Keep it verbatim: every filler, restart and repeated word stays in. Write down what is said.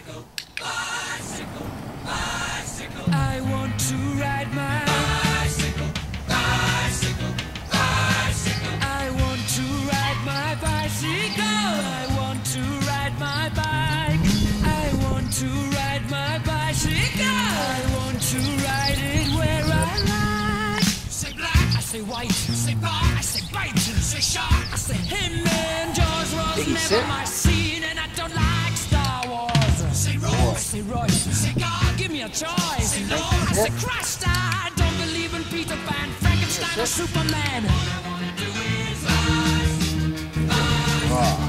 bicycle, bicycle, bicycle. I want to ride my bicycle, bicycle, bicycle. I want to ride my bicycle. I want to ride my bike. I want to ride my bicycle. I want to ride it where I like. Say black, I say white. say bar, I say bite. say shark. I say him and George was Did he never sit? my scene, and I don't like Star Wars. Say I Rose, say Royce. say God, Give me a choice. say Lord. I say Christ. I don't believe in Peter Pan, Frankenstein, or Superman. All I wanna do is rise, rise. Oh.